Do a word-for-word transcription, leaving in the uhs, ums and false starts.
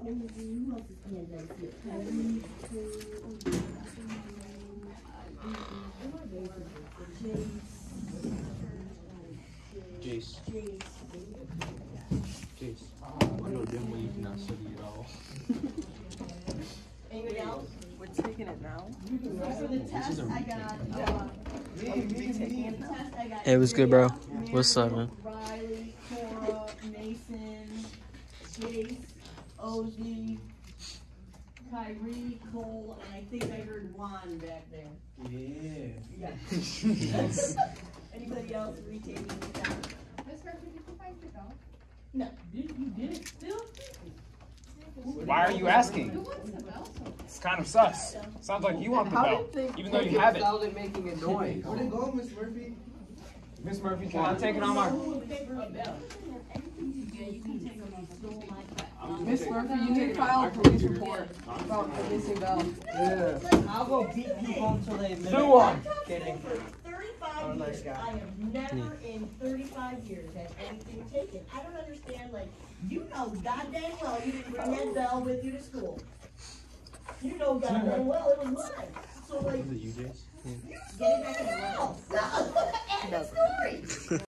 Jace. Jace. I know damn well you cannot study at all. Anybody else? We're taking it now. For the test, I got. Uh, Hey, what's good, bro? What's up, man? Riley, Cora, Mason, Jace, Ozzy, Kyrie, Cole, and I think I heard Juan back there. Yeah. Yeah. Anybody else retaking the test? Miss Murphy, did you find your dog? No. Did you did it still? Why are you asking? Who wants the bell? It's kind of sus. Sounds like you want the bell, even though you have it. Without it making a noise. Where'd it go, Miss Murphy? Miss Murphy, can I take it on my... Miss Murphy, you need to file a police report about the missing bell. Yeah. I'll go beat people until they admit it. Sue one. Kidding. For thirty-five years, I have never in thirty-five years had anything taken. I don't understand, like, you know goddamn well you didn't bring that bell with you to school. You know goddamn well it was mine. So, like, Was it you, Jace? get it back in the house. End of story.